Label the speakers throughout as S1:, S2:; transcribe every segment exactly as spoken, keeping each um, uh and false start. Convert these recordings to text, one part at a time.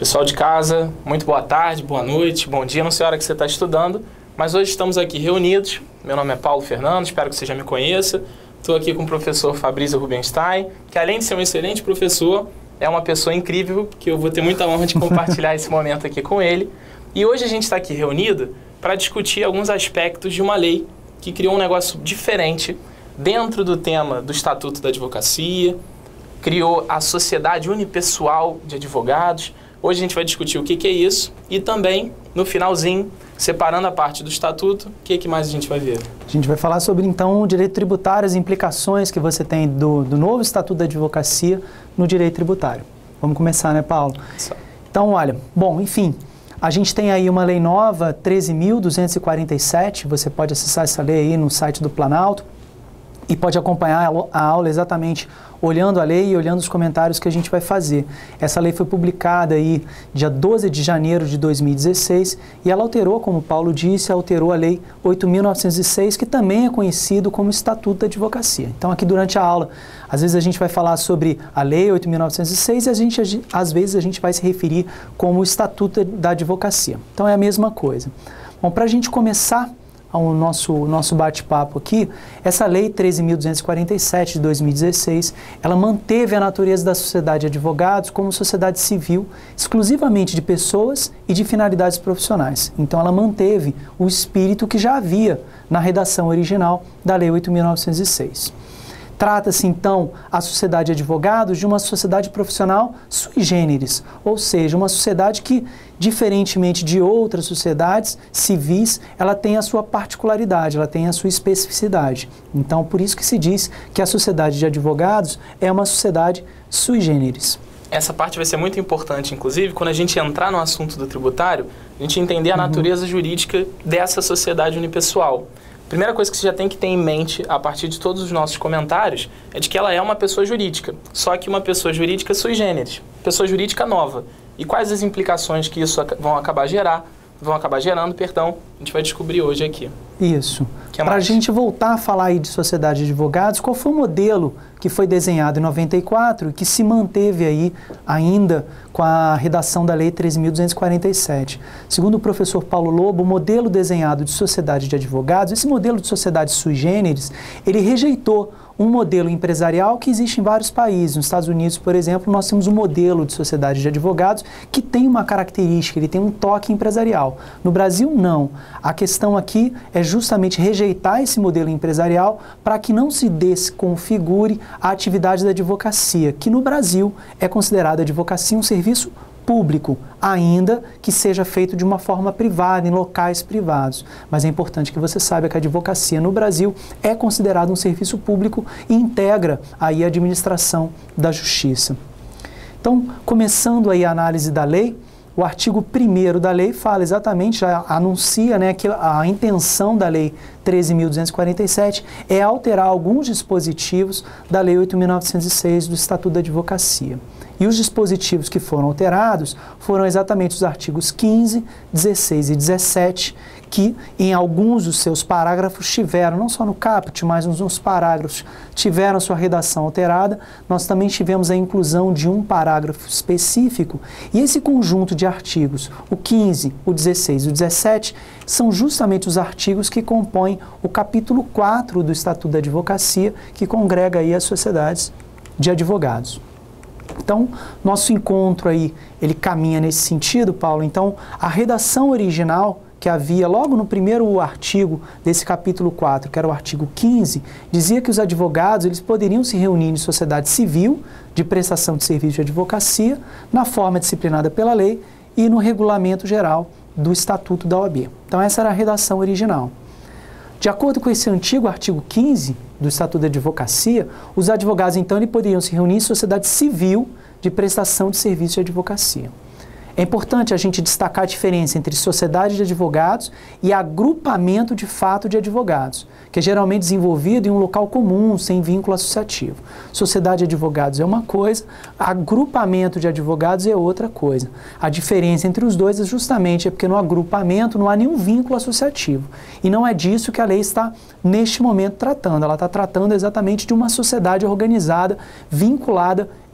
S1: Pessoal de casa, muito boa tarde, boa noite, bom dia, não sei a hora que você está estudando, mas hoje estamos aqui reunidos. Meu nome é Paulo Fernando, espero que você já me conheça. Estou aqui com o professor Fabrício Rubenstein, que além de ser um excelente professor, é uma pessoa incrível, que eu vou ter muita honra de compartilhar esse momento aqui com ele. E hoje a gente está aqui reunido para discutir alguns aspectos de uma lei que criou um negócio diferente dentro do tema do Estatuto da Advocacia, criou a Sociedade Unipessoal de Advogados. Hoje a gente vai discutir o que, que é isso e também, no finalzinho, separando a parte do Estatuto, o que, que mais a gente vai ver?
S2: A gente vai falar sobre, então, o direito tributário, as implicações que você tem do, do novo Estatuto da Advocacia no direito tributário. Vamos começar, né, Paulo?
S1: Isso.
S2: Então, olha, bom, enfim, a gente tem aí uma lei nova, treze mil duzentos e quarenta e sete, você pode acessar essa lei aí no site do Planalto e pode acompanhar a aula exatamente olhando a lei e olhando os comentários que a gente vai fazer. Essa lei foi publicada aí dia doze de janeiro de dois mil e dezesseis e ela alterou, como o Paulo disse, alterou a lei oito mil novecentos e seis, que também é conhecido como Estatuto da Advocacia. Então aqui durante a aula, às vezes a gente vai falar sobre a lei oito mil novecentos e seis e a gente, às vezes a gente vai se referir como Estatuto da Advocacia. Então é a mesma coisa. Bom, para a gente começar ao nosso, nosso bate-papo aqui, essa lei treze mil duzentos e quarenta e sete de dois mil e dezesseis, ela manteve a natureza da sociedade de advogados como sociedade civil, exclusivamente de pessoas e de finalidades profissionais. Então ela manteve o espírito que já havia na redação original da lei oito mil novecentos e seis. Trata-se, então, a sociedade de advogados de uma sociedade profissional sui generis, ou seja, uma sociedade que, diferentemente de outras sociedades civis, ela tem a sua particularidade, ela tem a sua especificidade. Então, por isso que se diz que a sociedade de advogados é uma sociedade sui generis.
S1: Essa parte vai ser muito importante, inclusive, quando a gente entrar no assunto do tributário, a gente entender a uhum. natureza jurídica dessa sociedade unipessoal. Primeira coisa que você já tem que ter em mente, a partir de todos os nossos comentários, é de que ela é uma pessoa jurídica, só que uma pessoa jurídica sui generis, pessoa jurídica nova. E quais as implicações que isso vão acabar gerar, vão acabar gerando, perdão, a gente vai descobrir hoje aqui.
S2: Isso. Para a gente voltar a falar aí de sociedade de advogados, qual foi o modelo que foi desenhado em noventa e quatro e que se manteve aí ainda com a redação da lei treze mil duzentos e quarenta e sete? Segundo o professor Paulo Lobo, o modelo desenhado de sociedade de advogados, esse modelo de sociedade sui generis, ele rejeitou um modelo empresarial que existe em vários países. Nos Estados Unidos, por exemplo, nós temos um modelo de sociedade de advogados que tem uma característica, ele tem um toque empresarial. No Brasil, não. A questão aqui é justamente rejeitar esse modelo empresarial para que não se desconfigure a atividade da advocacia, que no Brasil é considerada a advocacia um serviço público, ainda que seja feito de uma forma privada, em locais privados. Mas é importante que você saiba que a advocacia no Brasil é considerada um serviço público e integra aí a administração da justiça. Então, começando aí a análise da lei, o artigo primeiro da lei fala exatamente, já anuncia, né, que a intenção da lei treze mil duzentos e quarenta e sete é alterar alguns dispositivos da lei oito mil novecentos e seis do Estatuto da Advocacia. E os dispositivos que foram alterados foram exatamente os artigos quinze, dezesseis e dezessete, que em alguns dos seus parágrafos tiveram, não só no caput, mas nos parágrafos, tiveram sua redação alterada. Nós também tivemos a inclusão de um parágrafo específico. E esse conjunto de artigos, o quinze, o dezesseis e o dezessete, são justamente os artigos que compõem o capítulo quatro do Estatuto da Advocacia, que congrega aí as sociedades de advogados. Então, nosso encontro aí, ele caminha nesse sentido, Paulo. Então, a redação original que havia logo no primeiro artigo desse capítulo quatro, que era o artigo quinze, dizia que os advogados eles poderiam se reunir em sociedade civil de prestação de serviço de advocacia, na forma disciplinada pela lei e no regulamento geral do Estatuto da O A B. Então, essa era a redação original. De acordo com esse antigo artigo quinze do Estatuto da Advocacia, os advogados, então, eles poderiam se reunir em sociedade civil de prestação de serviço de advocacia. É importante a gente destacar a diferença entre sociedade de advogados e agrupamento de fato de advogados, que é geralmente desenvolvido em um local comum, sem vínculo associativo. Sociedade de advogados é uma coisa, agrupamento de advogados é outra coisa. A diferença entre os dois é justamente é porque no agrupamento não há nenhum vínculo associativo. E não é disso que a lei está, neste momento, tratando. Ela está tratando exatamente de uma sociedade organizada, vinculada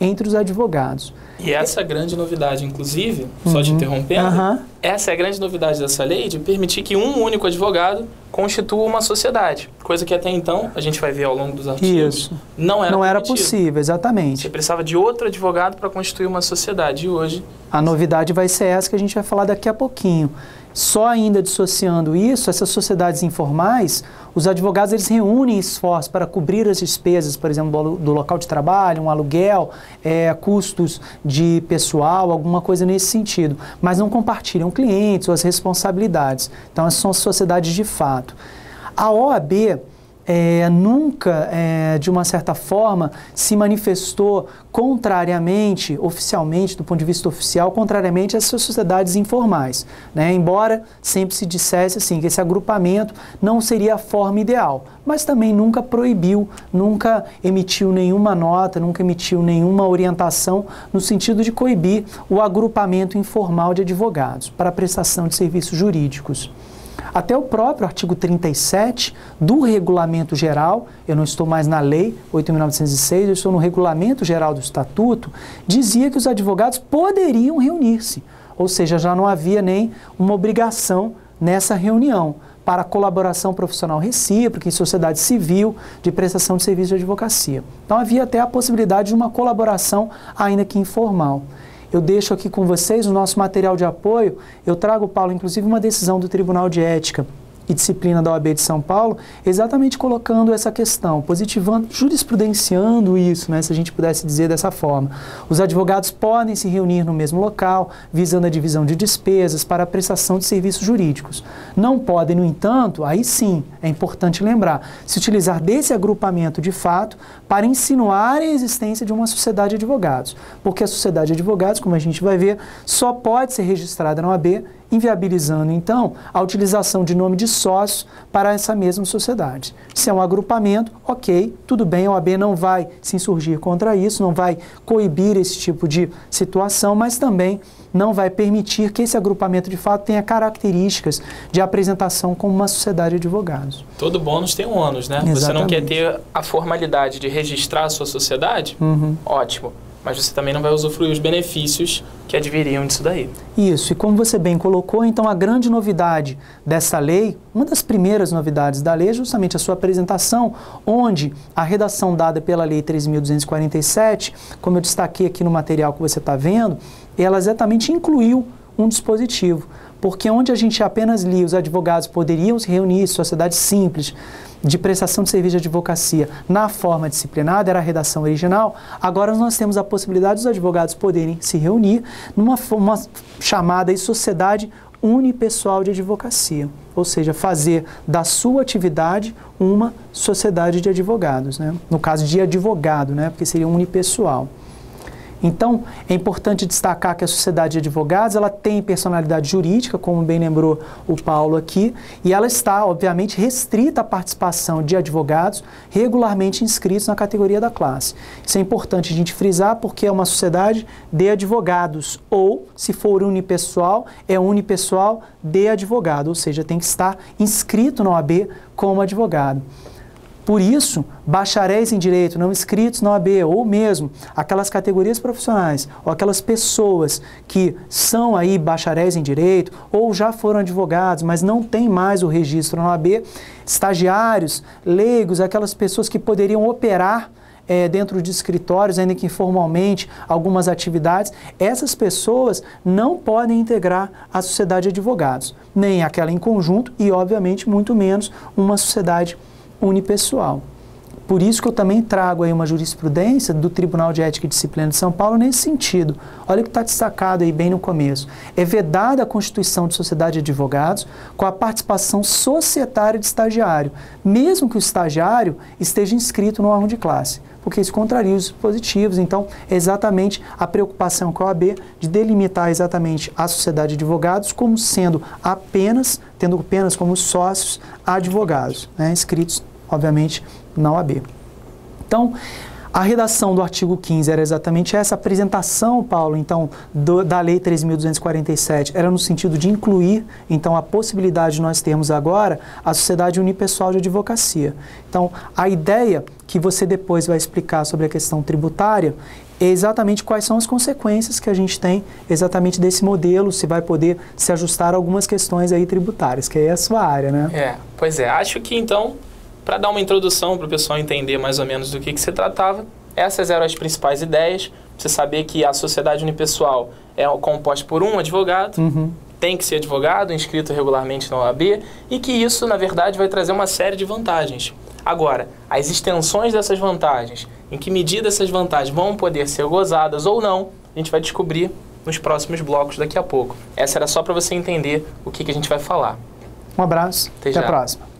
S2: entre os advogados.
S1: E essa é a grande novidade, inclusive, só
S2: uhum.
S1: te interrompendo,
S2: uhum.
S1: essa é a grande novidade dessa lei de permitir que um único advogado constitua uma sociedade, coisa que até então, a gente vai ver ao longo dos artigos,
S2: Isso.
S1: não era
S2: Não era
S1: permitido.
S2: possível, exatamente.
S1: Você precisava de outro advogado para constituir uma sociedade, e hoje...
S2: A novidade vai ser essa que a gente vai falar daqui a pouquinho. Só ainda dissociando isso, essas sociedades informais, os advogados eles reúnem esforços para cobrir as despesas, por exemplo, do local de trabalho, um aluguel, é, custos de pessoal, alguma coisa nesse sentido, mas não compartilham clientes ou as responsabilidades. Então, essas são sociedades de fato. A O A B é, nunca, é, de uma certa forma, se manifestou contrariamente, oficialmente, do ponto de vista oficial, contrariamente às sociedades informais, né? Embora sempre se dissesse assim, que esse agrupamento não seria a forma ideal, mas também nunca proibiu, nunca emitiu nenhuma nota, nunca emitiu nenhuma orientação no sentido de coibir o agrupamento informal de advogados para a prestação de serviços jurídicos. Até o próprio artigo trinta e sete do Regulamento Geral, eu não estou mais na Lei oito mil novecentos e seis, eu estou no Regulamento Geral do Estatuto, dizia que os advogados poderiam reunir-se, ou seja, já não havia nem uma obrigação nessa reunião para colaboração profissional recíproca em sociedade civil de prestação de serviço de advocacia. Então havia até a possibilidade de uma colaboração, ainda que informal. Eu deixo aqui com vocês o nosso material de apoio. Eu trago, Paulo, inclusive uma decisão do Tribunal de Ética e Disciplina da O A B de São Paulo, exatamente colocando essa questão, positivando, jurisprudenciando isso, né, se a gente pudesse dizer dessa forma. Os advogados podem se reunir no mesmo local, visando a divisão de despesas para a prestação de serviços jurídicos. Não podem, no entanto, aí sim, é importante lembrar, se utilizar desse agrupamento de fato para insinuar a existência de uma sociedade de advogados, porque a sociedade de advogados, como a gente vai ver, só pode ser registrada na O A B, inviabilizando, então, a utilização de nome de sócio para essa mesma sociedade. Se é um agrupamento, ok, tudo bem, a O A B não vai se insurgir contra isso, não vai coibir esse tipo de situação, mas também não vai permitir que esse agrupamento, de fato, tenha características de apresentação como uma sociedade de advogados.
S1: Todo bônus tem um ônus, né? Exatamente. Você não quer ter a formalidade de registrar a sua sociedade? Uhum. Ótimo. Mas você também não vai usufruir os benefícios que adviriam disso daí. Isso,
S2: e como você bem colocou, então a grande novidade dessa lei, uma das primeiras novidades da lei é justamente a sua apresentação, onde a redação dada pela Lei treze mil duzentos e quarenta e sete, como eu destaquei aqui no material que você está vendo, ela exatamente incluiu um dispositivo, porque onde a gente apenas lia os advogados poderiam se reunir, sociedade simples, de prestação de serviço de advocacia na forma disciplinada, era a redação original, agora nós temos a possibilidade dos advogados poderem se reunir numa uma chamada de sociedade unipessoal de advocacia, ou seja, fazer da sua atividade uma sociedade de advogados, né? No caso de advogado, né? Porque seria unipessoal. Então, é importante destacar que a sociedade de advogados, ela tem personalidade jurídica, como bem lembrou o Paulo aqui, e ela está, obviamente, restrita à participação de advogados regularmente inscritos na categoria da classe. Isso é importante a gente frisar porque é uma sociedade de advogados, ou, se for unipessoal, é unipessoal de advogado, ou seja, tem que estar inscrito na O A B como advogado. Por isso, bacharéis em direito não inscritos na O A B, ou mesmo aquelas categorias profissionais, ou aquelas pessoas que são aí bacharéis em direito, ou já foram advogados, mas não têm mais o registro na O A B, estagiários, leigos, aquelas pessoas que poderiam operar é, dentro de escritórios, ainda que informalmente, algumas atividades, essas pessoas não podem integrar a sociedade de advogados, nem aquela em conjunto e, obviamente, muito menos uma sociedade unipessoal. Por isso que eu também trago aí uma jurisprudência do Tribunal de Ética e Disciplina de São Paulo nesse sentido. Olha o que está destacado aí bem no começo. É vedada a constituição de sociedade de advogados com a participação societária de estagiário, mesmo que o estagiário esteja inscrito no órgão de classe, porque isso contraria os dispositivos. Então, é exatamente a preocupação com a O A B de delimitar exatamente a sociedade de advogados como sendo apenas, tendo apenas como sócios advogados, né, inscritos, obviamente, na O A B. Então, A redação do artigo quinze era exatamente essa. A apresentação, Paulo, então, do, da Lei três mil duzentos e quarenta e sete era no sentido de incluir, então, a possibilidade de nós termos agora a Sociedade Unipessoal de Advocacia. Então, a ideia que você depois vai explicar sobre a questão tributária é exatamente quais são as consequências que a gente tem exatamente desse modelo, se vai poder se ajustar a algumas questões aí tributárias, que aí é a sua área, né?
S1: É, pois é. Acho que, então, para dar uma introdução para o pessoal entender mais ou menos do que, que se tratava, essas eram as principais ideias. Você saber que a sociedade unipessoal é composta por um advogado, uhum. tem que ser advogado, inscrito regularmente na O A B, e que isso, na verdade, vai trazer uma série de vantagens. Agora, as extensões dessas vantagens, em que medida essas vantagens vão poder ser gozadas ou não, a gente vai descobrir nos próximos blocos daqui a pouco. Essa era só para você entender o que, que a gente vai falar.
S2: Um abraço,
S1: até,
S2: até
S1: já.
S2: a próxima.